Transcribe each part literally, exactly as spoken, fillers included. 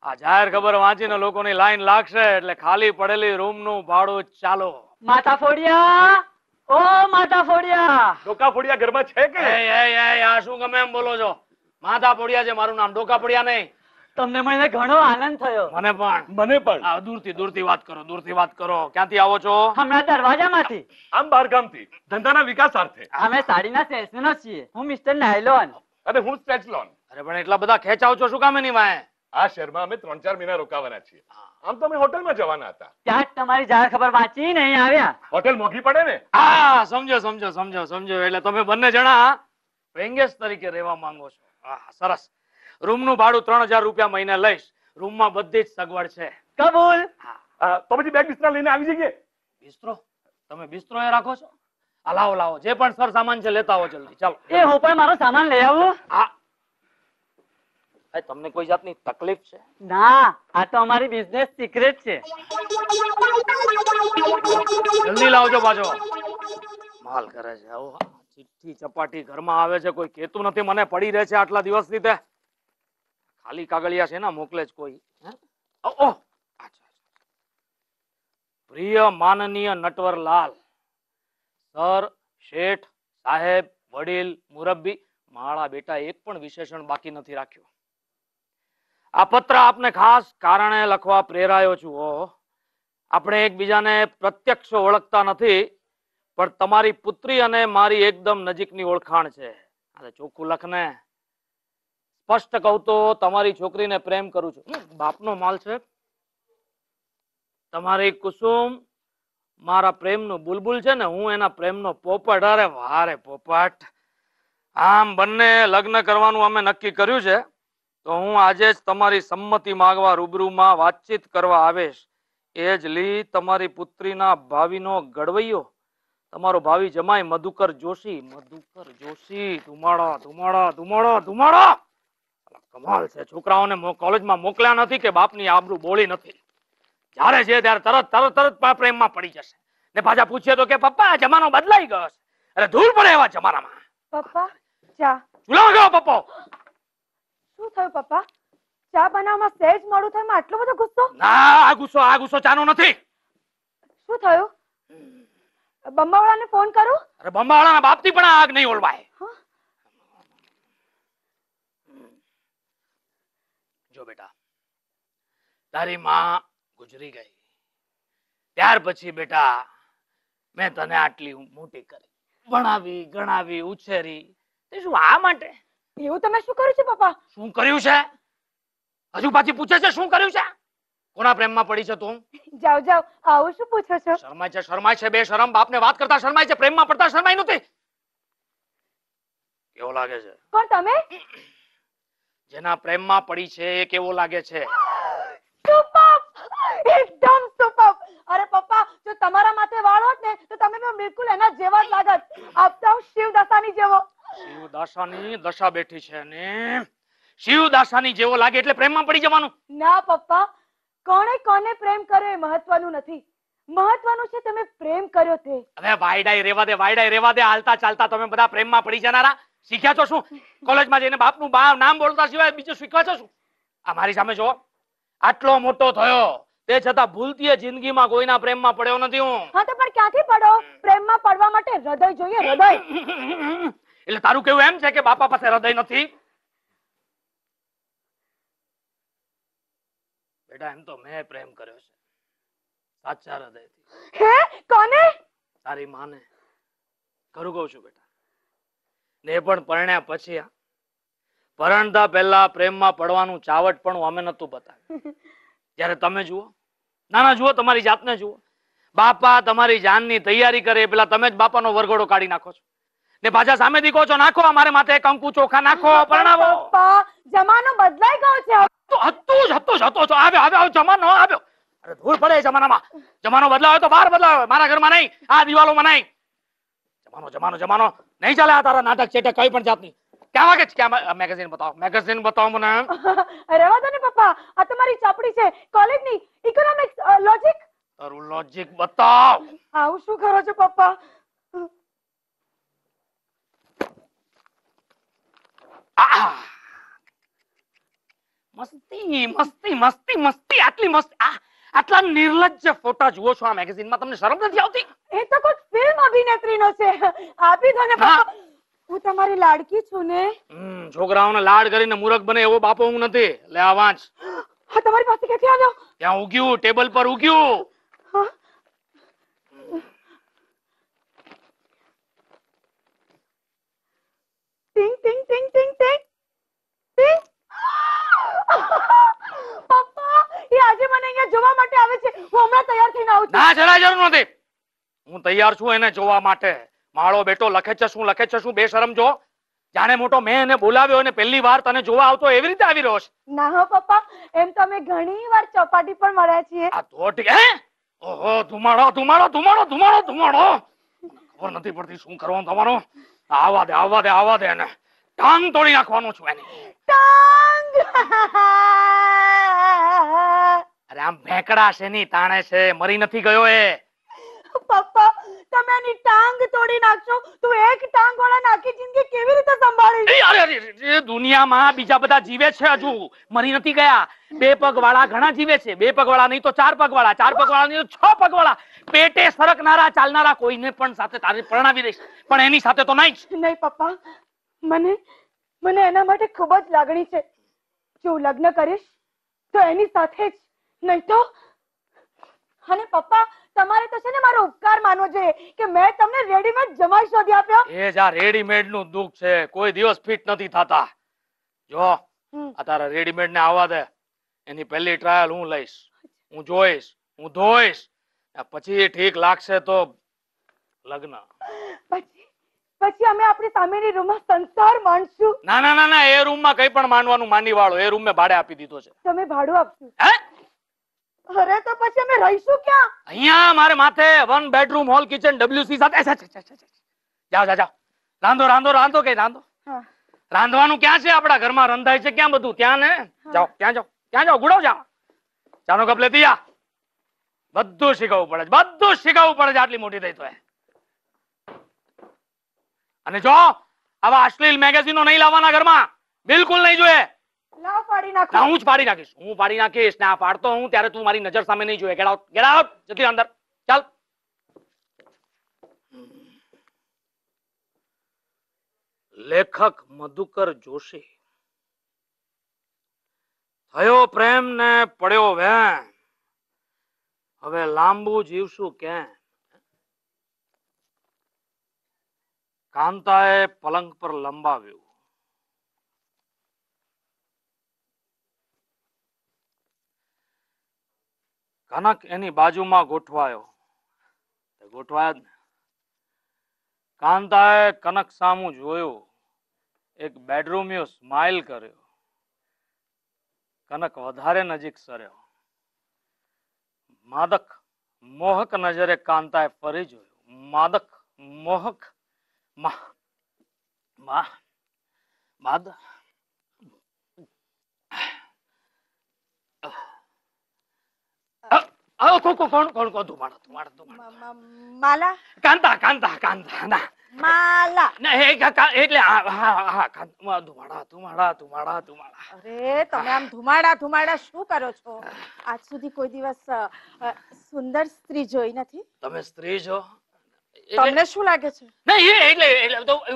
આ જાહેર ખબર વાંચીને લોકોની લાઈન લાગશે એટલે ખાલી પડેલી રૂમ નું ભાડું ચાલો. માતા ફોડિયા, ઓ માતા ફોડિયા. ડોકા ફોડિયા ઘરમાં છે કે? એ એ એ આ શું ગમે એમ બોલો છો? માતા ફોડિયા છે મારું નામ, ડોકા ફોડિયા નહીં. તમને મને ઘણો આનંદ થયો. મને પણ. મને પણ. આ દૂરથી દૂરથી વાત કરો, દૂરથી વાત કરો. ક્યાંથી આવો છો? હમણાં દરવાજામાંથી. આમ બાર ગામથી ધંધાના વિકાસ અર્થે. અમે સાડીના સેલ્સમેન છીએ. હું મિસ્ટર નાયલોન. અને હું સ્ટેચલોન. અરે પણ એટલા બધા ખેંચાવ છો શું કામ એની વાય? આ શહેરમાં અમે ત્રણ ચાર મહિના રોકાવાના છીએ. આમ તો અમે હોટલમાં જવાના હતા. ત્યાં તમારી જાહેર ખબર વાંચી નહીં આવ્યા. હોટેલ મોંઘી પડે ને. હા સમજો સમજો સમજો સમજો એટલે તમે બંને જણા પેંગેસ તરીકે રહેવા માંગો છો. હા સરસ. રૂમ નું ભાડું ત્રણ હજાર રૂપિયા મહિને લઈશ. રૂમમાં બધી જ સગવડ છે. કબૂલ. તો પછી બેગ બિસ્તરા લઈને આવી જઈએ. બિસ્તરો? તમે બિસ્તરો એ રાખો છો? આ લાવો લાવો જે પણ સર સામાન છે લેતા આવો જલ્દી. ચાલો. એ હું પણ મારો સામાન લઈ આવું. હા. તમને કોઈ જાતની તકલીફ છે? ના, આ તો અમારી બિઝનેસ સિક્રેટ છે. જલ્દી લાવજો પાછો. માલ કરે છે આવો. ચિઠ્ઠી ચપાટી ઘરમાં આવે છે, કોઈ કહેતું નથી મને પડી રહે છે આટલા દિવસથી. તે ખાલી કાગળિયા છે ને મોકલે જ કોઈ. ઓહ પ્રિય માનનીય નટવરલાલ, સર, શેઠ, સાહેબ, વડીલ, મુરબ્બી, માળા બેટા એક પણ વિશેષણ બાકી નથી રાખ્યો. આ પત્ર આપને ખાસ કારણે લખવા પ્રેરાયો છું. ઓ આપણે એકબીજાને પ્રત્યક્ષ ઓળખતા નથી, પણ તમારી પુત્રી અને મારી એકદમ નજીકની ઓળખાણ છે. આ ચોખ્ખું લખને. સ્પષ્ટ કહું તો તમારી છોકરીને પ્રેમ કરું છું. બાપનો માલ છે. તમારી કુસુમ મારા પ્રેમનું બુલબુલ છે ને હું એના પ્રેમનો પોપટ. અરે વારે પોપટ. આમ બંને લગ્ન કરવાનું અમે નક્કી કર્યું છે, તો હું આજે જ તમારી સંમતિ માંગવા રૂબરૂમાં વાતચીત કરવા આવેશ. એ જ લી તમારી પુત્રીના ભાવિનો ગડવૈયો, તમારો ભાવિ જમાઈ મધુકર જોશી. મધુકર જોશી. ધુમાડો ધુમાડો ધુમાડો ધુમાડો. કમાલ છે. છોકરાઓને કોલેજમાં મોકલ્યા નથી કે બાપની આબરૂ બોળી નથી. જ્યારે છે ત્યારે તરત તરત તરત પ્રેમમાં પડી જશે ને પાછા પૂછીએ તો કે પપ્પા જમાનો બદલાઈ ગયો છે. અરે ધૂળ પડે એવા જમાનામાં. પપ્પા ચા. ચૂલા ગયો પપ્પો. શું થયું પપ્પા? ચા બનાવવામાં સહેજ મોડું થયું, આટલો બધો ગુસ્સો? ના આ ગુસ્સો આ ગુસ્સો ચાનો નથી. શું થયું? બંબાવાળાને ફોન કરું? અરે બંબાવાળાના બાપથી પણ આગ નહીં ઓલવાય. જો બેટા, તારી માં ગુજરી ગઈ ત્યાર પછી બેટા મેં તને આટલી મોટી કરી, ભણાવી ગણાવી ઉછેરી. તે શું આ માટે? એવું તમે શું કર્યું છે પપ્પા? શું કર્યું છે? હજુ પાછી પૂછે છે શું કર્યું છે? કોના પ્રેમમાં પડી છે તું? જાવ જાવ, આવું શું પૂછો છો? શરમાય છે શરમાય છે. બે શરમ બાપને વાત કરતા શરમાય છે, પ્રેમમાં પડતા શરમાય નથી. કેવો લાગે છે? કોણ તમે? જેના પ્રેમમાં પડી છે એ કેવો લાગે છે? સુપર, એકદમ સુપર. અરે પપ્પા, જો તમારા માથે વાળ હોત ને તો તમે પણ બિલકુલ એના જેવા જ લાગત. આપતા શિવદાસાની જેવો. શિવદાસાની દશા બેઠી છે ને શિવદાસાની જેવો લાગે એટલે પ્રેમમાં પડી જવાનું? ના પપ્પા, કોણે કોને પ્રેમ કર્યો એ મહત્વનું નથી, મહત્વનું છે તમે પ્રેમ કર્યો તે. હવે વાયડાઈ રેવા દે, વાયડાઈ રેવા દે. હાલતા ચાલતા તમે બધા પ્રેમમાં પડી જનારા શીખ્યા છો શું? કોલેજમાં જઈને બાપનું નામ બોલતા સિવાય બીજું શીખવા છો શું? આ મારી સામે જો, આટલો મોટો થયો તે છતાં ભૂલતી જિંદગીમાં કોઈના પ્રેમમાં પડ્યો નથી હું. હા તો પણ ક્યાંથી પડો? પ્રેમમાં પડવા માટે હૃદય જોઈએ, હૃદય. એટલે તારું કેવું એમ છે કે બાપા પાસે હૃદય નથી? બેટા એમ તો મેં પ્રેમ કર્યો છે સાચા હૃદયથી. હે? કોને? તારી માને. ખરું કહું છું બેટા. ને પણ પરણ્યા પછી. પરણતા પહેલા પ્રેમમાં પડવાનું ચાવટ પણ અમે નતું બતાવ્યું. જ્યારે તમે જુઓ, ના ના જુઓ, તમારી જાતને જુઓ. બાપા તમારી જાનની તૈયારી કરે પેલા તમે જ બાપાનો વરઘોડો કાઢી નાખો છો ને પાછા સામે દીકો છો નાખો અમારે માથે કંકુ ચોખા નાખો, પરણાવો. પપ્પા, જમાનો બદલાઈ ગયો છે. તો હતું જ હતું જ હતો જ. આવ્યો આવ્યો જમાનો આવ્યો. અરે ધૂળ પડે જમાનામાં. જમાનો બદલાયો તો બહાર બદલાયો, મારા ઘરમાં નહીં, આ દિવાલોમાં નહીં. જમાનો જમાનો જમાનો નહીં ચાલે આ તારા નાટક ચેટક કઈ પણ જાતની. ક્યાં વાગે છે? ક્યાં મેગેઝિન બતાવો, મેગેઝિન બતાવો મને. રહેવા દો ને પપ્પા, આ તમારી ચોપડી છે કોલેજની, ઇકોનોમિક્સ, લોજિક. તારું લોજિક બતાવ. આવું શું કરો છો પપ્પા? મસ્તી મસ્તી મસ્તી મસ્તી આટલી મસ્તી આ આટલા નિર્લજ્જ ફોટા જુઓ છો આ મેગેઝિનમાં, તમને શરમ નથી આવતી? એ તો કોઈ ફિલ્મ અભિનેત્રીનો છે. આપી દો ને પપ્પા, હું તમારી લાડકી છું ને. હમ છોકરાઓને લાડ કરીને મૂર્ખ બને એવો બાપો હું નથી. લે આ વાંચ. હા, તમારી પાસે ક્યાંથી આવ્યો? ત્યાં ઉગ્યું, ટેબલ પર ઉગ્યું. હા. ટિંગ ટિંગ ટિંગ ટિંગ ટિંગ ટિંગ. પપ્પા, એ આજે મને અહીંયા જોવા માટે આવે છે. હું હમણાં તૈયાર થઈને આવું છું. ના, જરાય જરૂર નથી. હું તૈયાર છું એને જોવા માટે. માળો બેટો લખે છે શું લખે છે શું, બેશરમ જો. જાણે મોટો મેં એને બોલાવ્યો અને પહેલી વાર તને જોવા આવતો એવી રીતે આવી રહ્યો છે. ના હો પપ્પા, એમ તો અમે ઘણી વાર ચોપાટી પર મળ્યા છીએ. આ તો ઠીક. હે ઓહો, ધુમાડો ધુમાડો ધુમાડો ધુમાડો ધુમાડો. ખબર નથી પડતી શું કરવાનું તમારું. આવવા દે આવવા દે આવવા દે એને. ટાંગ તોડી નાખવાનું છું એની. ટાંગ. અરે આમ ભેંકડા છે ની તાણે છે, મરી નથી ગયો એ. પપ્પા, તમે એની ટાંગ તોડી નાખશો તો એક ટાંગ વાળા આખી જિંદગી કેવી રીતે સંભાળી? અરે અરે, દુનિયામાં બીજા બધા જીવે છે, હજુ મરી નથી ગયા. બે પગ વાળા ઘણા જીવે છે. બે પગ વાળા નહીં તો ચાર પગ વાળા, ચાર પગ વાળા નહીં તો છ પગ વાળા. પેટે સરકનારા ચાલનારા કોઈને પણ સાથે તારે પરણાવી દઈશ, પણ એની સાથે તો નહીં જ. નહીં પપ્પા, મને મને એના માટે ખૂબ જ લાગણી છે. જો હું લગ્ન કરીશ તો એની સાથે જ, નહીં તો. અને પપ્પા, તમારે તો છે ને મારો ઉપકાર માનવો જોઈએ કે મેં તમને રેડીમેડ જમાઈ શોધી આપ્યો. એ જ આ રેડીમેડ નું દુઃખ છે, કોઈ દિવસ ફિટ નથી થતા. જો આ તારા રેડીમેડ ને આવવા દે. એની પહેલી ટ્રાયલ હું લઈશ, હું જોઈશ, હું ધોઈશ. પછી ઠીક લાગશે તો લગ્ન. પછી પછી અમે આપણી સામેની રૂમમાં સંસાર માણશું. ના ના ના ના, એ રૂમ માં કઈ પણ માનવાનું માની વાળો. એ રૂમ મેં ભાડે આપી દીધો છે. તમે ભાડું આપશો? હે? અરે તો પછી અમે રહીશું ક્યાં? અહીંયા મારે માથે one bedroom hall kitchen WC સાથે. જાઓ જાઓ જાઓ, રાંધો રાંધો રાંધો. કઈ રાંધો? રાંધવાનું ક્યાં છે? આપડા ઘરમાં રંધાય છે ક્યાં બધું? ત્યાં ને. જાઓ ક્યાં જાઓ ક્યાં જાઓ, ગુડો જાઓ. ચાનો કપ લેતી જા. બધું શીખવવું પડે છે, બધું શીખવવું પડે છે આટલી મોટી થઈ તો. અને જો આવા અશ્લીલ મેગેઝિનો નહીં લાવવાના ઘરમાં, બિલકુલ નહીં જોઈએ. લાવ પાડી નાખો. હું જ પાડી નાખીશ, હું પાડી નાખીશ. ને આ પાડતો હું ત્યારે તું મારી નજર સામે નહીં જોઈએ. ગેટ આઉટ, ગેટ આઉટ, જતી અંદર ચાલ. લેખક મધુકર જોશી. થયો પ્રેમ ને પડ્યો વેમ, હવે લાંબુ જીવશું કેમ. કાંતાએ પલંગ પર લંબાવ્યું. કનક એની બાજુમાં ગોઠવાયો. ગોઠવાયા જ ને. કાંતાએ કનક સામું જોયું. એક બેડરૂમિયો સ્માઇલ કર્યો. કનક વધારે નજીક સર્યો. માદક મોહક નજરે કાંતાએ ફરી જોયું. માદક મોહક મા મા માદ આવો કોણ કોણ કોણ કોણ ધુમાડો ધુમાડો ધુમાડો. માલા. કાંતા કાંતા કાંતા ના માલા. ના એ કાકા એટલે હા હા હા કાંતા ધુમાડા ધુમાડા ધુમાડા ધુમાડા. અરે તમે આમ ધુમાડા ધુમાડા શું કરો છો? આજ સુધી કોઈ દિવસ અ, અ, સુંદર સ્ત્રી જોઈ નથી. તમે સ્ત્રી છો? તમને શું લાગે છે? નહીં એટલે એટલે તો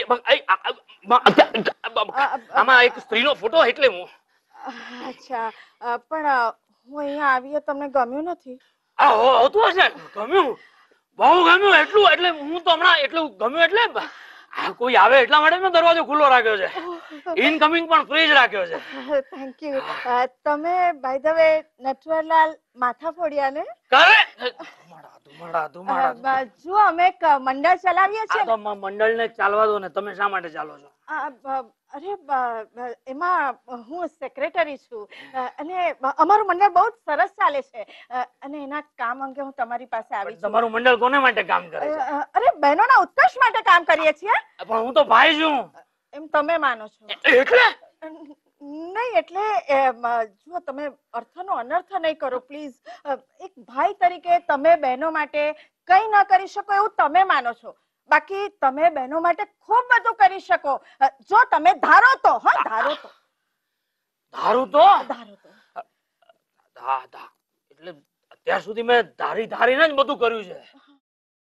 આમાં એક સ્ત્રીનો ફોટો એટલે હું. અચ્છા, અ, પણ હું અહીંયા આવી તમને ગમ્યું નથી? આ હોતું હશે. ગમ્યું, બહુ ગમ્યું. એટલું એટલે હું તો હમણાં એટલું ગમ્યું એટલે કોઈ આવે એટલા માટે મેં દરવાજો ખુલ્લો રાખ્યો છે. ઇનકમિંગ પણ ફ્રી જ રાખ્યો છે. Thank you. તમે બાય ધ વે નટવરલાલ માથા ફોડ્યા ને? કરે ધુમાડા ધુમાડા ધુમાડા. જો અમે એક મંડળ ચલાવીએ છીએ. તો મંડળ ને ચાલવા દો ને, તમે શા માટે ચાલો છો? અરે એમાં હું સેક્રેટરી છું અને અમારું મંડળ બહુ સરસ ચાલે છે અને એના કામ અંગે હું તમારી પાસે આવી છું. તમારું મંડળ કોને માટે કામ કરે છે? અરે બહેનોના ઉત્કર્ષ માટે કામ કરીએ છીએ. પણ હું તો ભાઈ છું. એમ તમે માનો છો? એટલે નહીં એટલે જો તમે અર્થનો અનર્થ નહીં કરો પ્લીઝ. એક ભાઈ તરીકે તમે બહેનો માટે કઈ ન કરી શકો એવું તમે માનો છો. બાકી તમે બહેનો માટે ખૂબ બધું કરી શકો જો તમે ધારો તો. હા ધારો તો. ધારું તો ધારો તો ધા ધા એટલે અત્યાર સુધી મેં ધારી ધારીને જ બધું કર્યું છે.